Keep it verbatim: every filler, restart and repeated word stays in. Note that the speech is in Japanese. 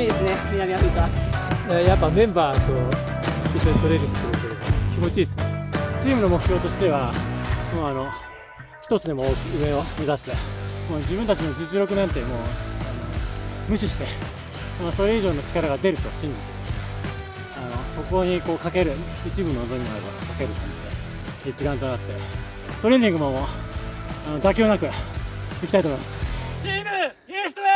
しいですね、南アフリカ。 やっぱメンバーと一緒にトレーニングすると気持ちいいですね。チームの目標としては、もうあの一つでも上を目指す。もう自分たちの実力なんてもう無視して、まあ、それ以上の力が出ると信じて、あのそこにこうかける、一部の望みもあればかける感じで一丸となってトレーニングももうあの妥協なくいきたいと思います。 チームイーストウェ